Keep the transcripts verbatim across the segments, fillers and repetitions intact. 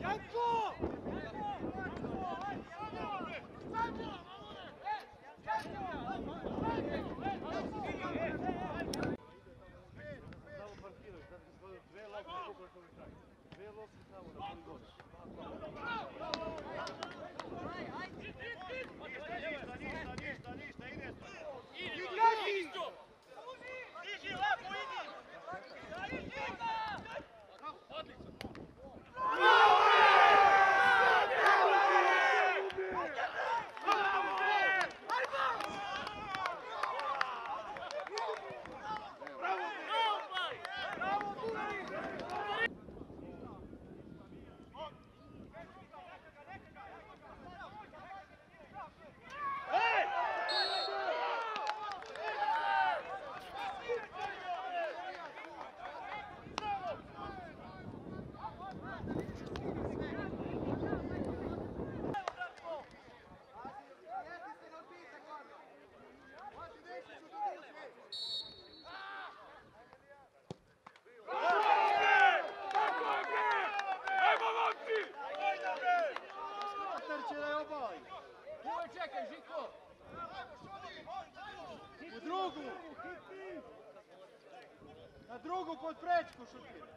Na drugu pod prečku šutira.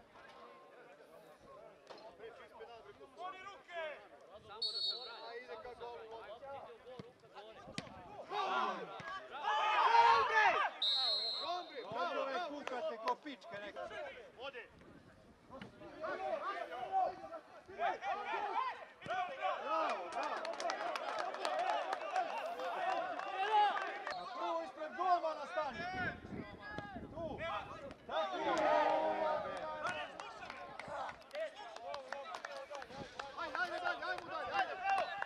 Skloni ruke! Samo da se vrani. A ide ka golu. Gombre! Gombre! Bravo, bravo! Kukate ko pičke neka. Ode! Bravo, bravo! Tu ispred golmana stani! Tu! Tako je! Ajde, ajde, ajde, ajde mu dalje, ajde!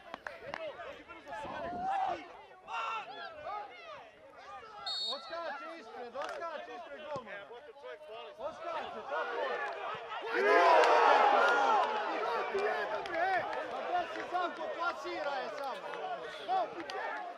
Odskače ispred, odskače ispred golmana! Odskače, tako je! Pa gdje si Zanko, plasira je samo!